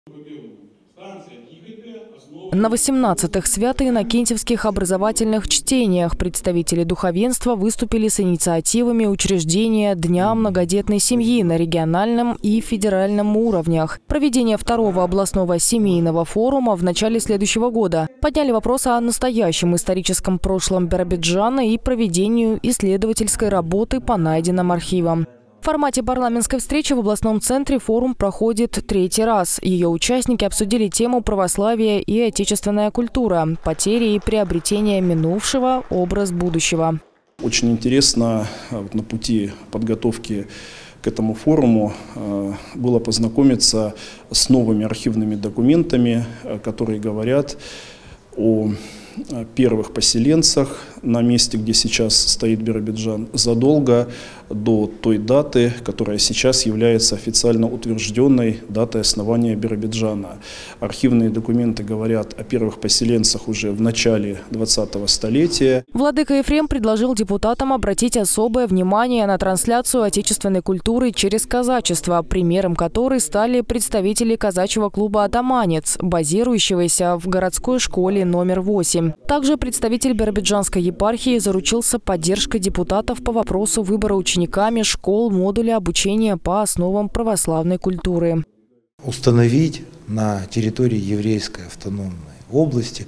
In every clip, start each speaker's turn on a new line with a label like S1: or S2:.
S1: На 18-х Свято-Иннокентьевских образовательных чтениях представители духовенства выступили с инициативами учреждения Дня многодетной семьи на региональном и федеральном уровнях. Проведение второго областного семейного форума в начале следующего года подняли вопрос о настоящем историческом прошлом Биробиджана и проведению исследовательской работы по найденным архивам. В формате парламентской встречи в областном центре форум проходит 3-й раз. Ее участники обсудили тему православия и отечественная культура, потери и приобретения минувшего, образ будущего.
S2: Очень интересно на пути подготовки к этому форуму было познакомиться с новыми архивными документами, которые говорят о первых поселенцах на месте, где сейчас стоит Биробиджан, задолго до той даты, которая сейчас является официально утвержденной датой основания Биробиджана. Архивные документы говорят о первых поселенцах уже в начале 20-го столетия.
S1: Владыка Ефрем предложил депутатам обратить особое внимание на трансляцию отечественной культуры через казачество, примером которой стали представители казачьего клуба «Атаманец», базирующегося в городской школе номер 8. Также представитель биробиджанской епархии заручился поддержкой депутатов по вопросу выбора учениками школ модуля обучения по основам православной культуры.
S3: Установить на территории еврейской автономной области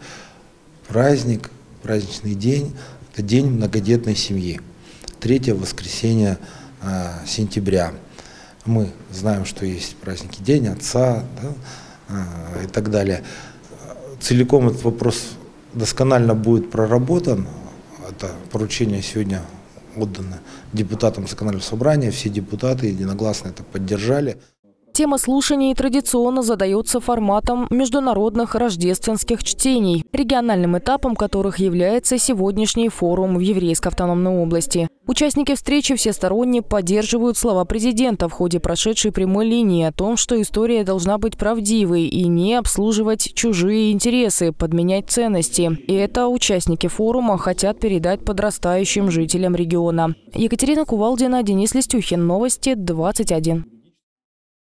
S3: праздничный день – это день многодетной семьи, 3-е воскресенье сентября. Мы знаем, что есть праздники День Отца, да, и так далее. Целиком этот вопрос досконально будет проработан. Это поручение сегодня отдано депутатам законодательного собрания. Все депутаты единогласно это поддержали.
S1: Тема слушаний традиционно задается форматом международных рождественских чтений, региональным этапом которых является сегодняшний форум в Еврейской автономной области. Участники встречи всесторонне поддерживают слова президента в ходе прошедшей прямой линии о том, что история должна быть правдивой и не обслуживать чужие интересы, подменять ценности. И это участники форума хотят передать подрастающим жителям региона. Екатерина Кувалдина, Денис Листюхин. Новости 21.